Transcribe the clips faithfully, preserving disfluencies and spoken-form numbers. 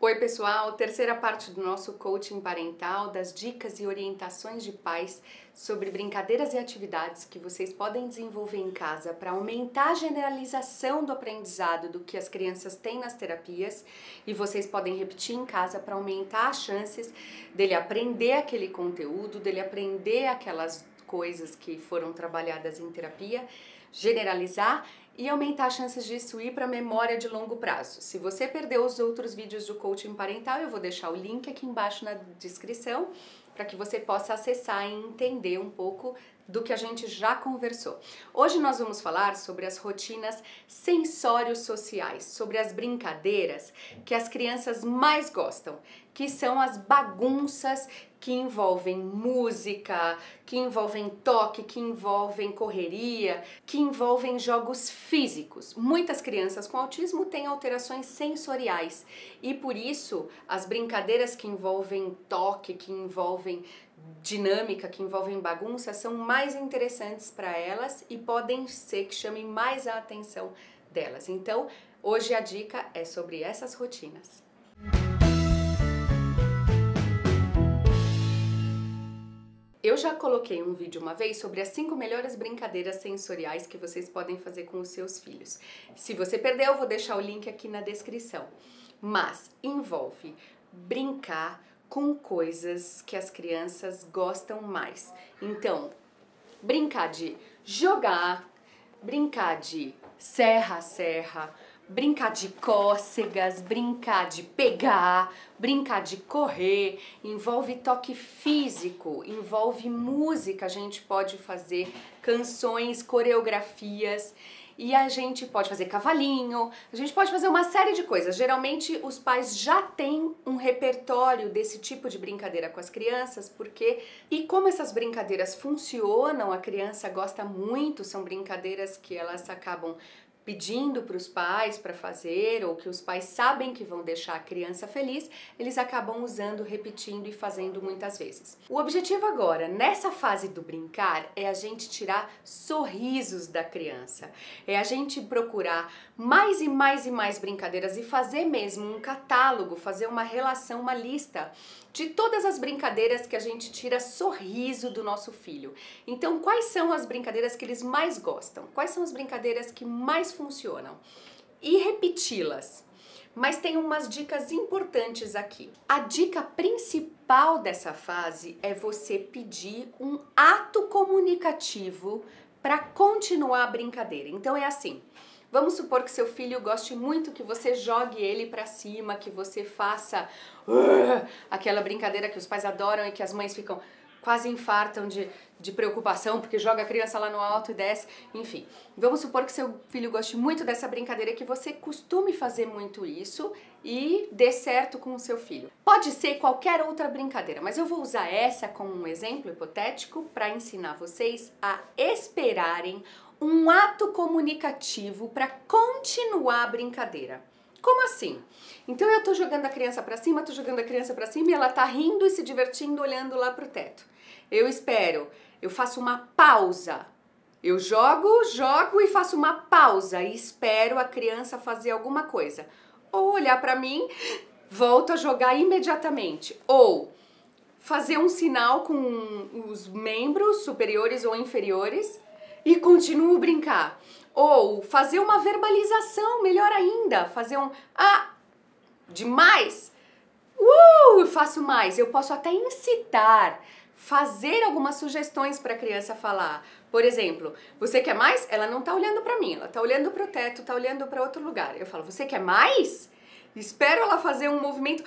Oi pessoal, terceira parte do nosso coaching parental, das dicas e orientações de pais sobre brincadeiras e atividades que vocês podem desenvolver em casa para aumentar a generalização do aprendizado do que as crianças têm nas terapias, e vocês podem repetir em casa para aumentar as chances dele aprender aquele conteúdo, dele aprender aquelas coisas que foram trabalhadas em terapia, generalizar e aumentar as chances disso ir para a memória de longo prazo. Se você perdeu os outros vídeos do coaching parental, eu vou deixar o link aqui embaixo na descrição para que você possa acessar e entender um pouco do que a gente já conversou. Hoje nós vamos falar sobre as rotinas sensório-sociais, sobre as brincadeiras que as crianças mais gostam, que são as bagunças que envolvem música, que envolvem toque, que envolvem correria, que envolvem jogos físicos. Muitas crianças com autismo têm alterações sensoriais e por isso as brincadeiras que envolvem toque, que envolvem dinâmica, que envolvem bagunça, são mais interessantes para elas e podem ser que chamem mais a atenção delas. Então, hoje a dica é sobre essas rotinas. Eu já coloquei um vídeo uma vez sobre as cinco melhores brincadeiras sensoriais que vocês podem fazer com os seus filhos. Se você perdeu, eu vou deixar o link aqui na descrição. Mas envolve brincar com coisas que as crianças gostam mais. Então, brincar de jogar, brincar de serra a serra, brincar de cócegas, brincar de pegar, brincar de correr, envolve toque físico, envolve música, a gente pode fazer canções, coreografias, e a gente pode fazer cavalinho, a gente pode fazer uma série de coisas. Geralmente os pais já têm um repertório desse tipo de brincadeira com as crianças, porque e como essas brincadeiras funcionam, a criança gosta muito, são brincadeiras que elas acabam pedindo para os pais para fazer, ou que os pais sabem que vão deixar a criança feliz, eles acabam usando, repetindo e fazendo muitas vezes. O objetivo agora, nessa fase do brincar, é a gente tirar sorrisos da criança, é a gente procurar mais e mais e mais brincadeiras e fazer mesmo um catálogo, fazer uma relação, uma lista de todas as brincadeiras que a gente tira sorriso do nosso filho. Então, quais são as brincadeiras que eles mais gostam? Quais são as brincadeiras que mais funcionam? E repeti-las. Mas tem umas dicas importantes aqui. A dica principal dessa fase é você pedir um ato comunicativo para continuar a brincadeira. Então é assim, vamos supor que seu filho goste muito que você jogue ele para cima, que você faça uh, aquela brincadeira que os pais adoram e que as mães ficam quase infartam de, de preocupação porque joga a criança lá no alto e desce, enfim. Vamos supor que seu filho goste muito dessa brincadeira, que você costume fazer muito isso e dê certo com o seu filho. Pode ser qualquer outra brincadeira, mas eu vou usar essa como um exemplo hipotético para ensinar vocês a esperarem um ato comunicativo para continuar a brincadeira. Como assim? Então eu tô jogando a criança para cima, tô jogando a criança para cima e ela tá rindo e se divertindo olhando lá pro teto. Eu espero, eu faço uma pausa. Eu jogo, jogo e faço uma pausa e espero a criança fazer alguma coisa. Ou olhar para mim, volto a jogar imediatamente. Ou fazer um sinal com os membros superiores ou inferiores e continuo a brincar. Ou fazer uma verbalização, melhor ainda, fazer um ah, demais, uh, faço mais. Eu posso até incitar, fazer algumas sugestões para a criança falar. Por exemplo, você quer mais? Ela não tá olhando para mim, ela tá olhando para o teto, tá olhando para outro lugar. Eu falo, você quer mais? Espero ela fazer um movimento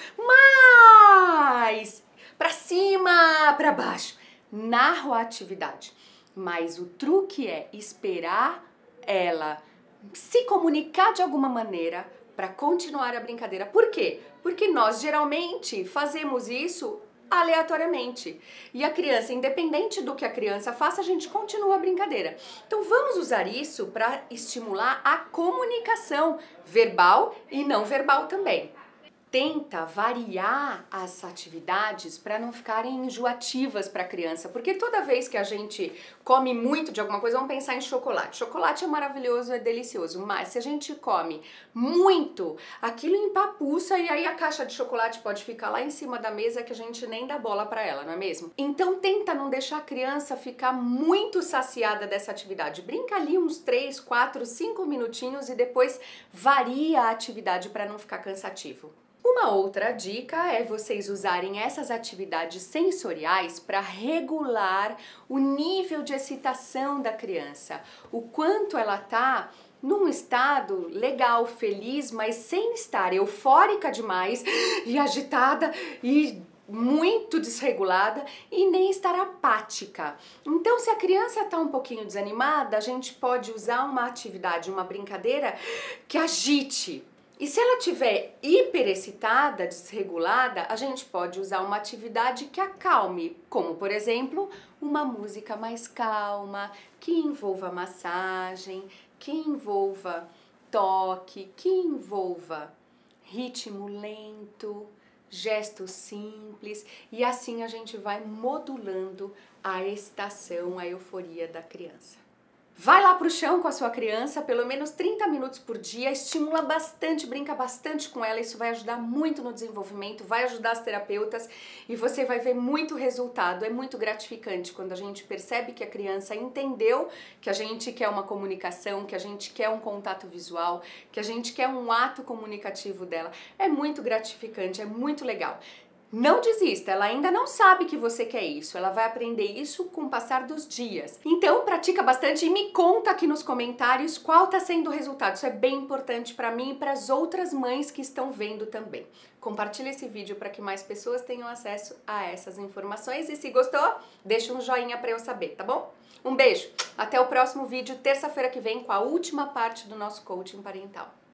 mais, para cima, para baixo. Narro a atividade. Mas o truque é esperar ela se comunicar de alguma maneira para continuar a brincadeira. Por quê? Porque nós geralmente fazemos isso aleatoriamente. E a criança, independente do que a criança faça, a gente continua a brincadeira. Então vamos usar isso para estimular a comunicação verbal e não verbal também. tenta variar as atividades para não ficarem enjoativas para a criança, porque toda vez que a gente come muito de alguma coisa, vamos pensar em chocolate. Chocolate é maravilhoso, é delicioso, mas se a gente come muito, aquilo empapuça e aí a caixa de chocolate pode ficar lá em cima da mesa que a gente nem dá bola para ela, não é mesmo? Então tenta não deixar a criança ficar muito saciada dessa atividade. Brinca ali uns três, quatro, cinco minutinhos e depois varia a atividade para não ficar cansativo. Uma outra dica é vocês usarem essas atividades sensoriais para regular o nível de excitação da criança, o quanto ela tá num estado legal, feliz, mas sem estar eufórica demais e agitada e muito desregulada e nem estar apática. Então, se a criança está um pouquinho desanimada, a gente pode usar uma atividade, uma brincadeira que agite. E se ela estiver hiperexcitada, desregulada, a gente pode usar uma atividade que acalme, como por exemplo, uma música mais calma, que envolva massagem, que envolva toque, que envolva ritmo lento, gestos simples, e assim a gente vai modulando a excitação, a euforia da criança. Vai lá pro chão com a sua criança, pelo menos trinta minutos por dia, estimula bastante, brinca bastante com ela, isso vai ajudar muito no desenvolvimento, vai ajudar as terapeutas e você vai ver muito resultado. É muito gratificante quando a gente percebe que a criança entendeu que a gente quer uma comunicação, que a gente quer um contato visual, que a gente quer um ato comunicativo dela. É muito gratificante, é muito legal. Não desista, ela ainda não sabe que você quer isso, ela vai aprender isso com o passar dos dias. Então pratica bastante e me conta aqui nos comentários qual está sendo o resultado. Isso é bem importante para mim e para as outras mães que estão vendo também. Compartilhe esse vídeo para que mais pessoas tenham acesso a essas informações e se gostou, deixa um joinha para eu saber, tá bom? Um beijo, até o próximo vídeo, terça-feira que vem com a última parte do nosso coaching parental.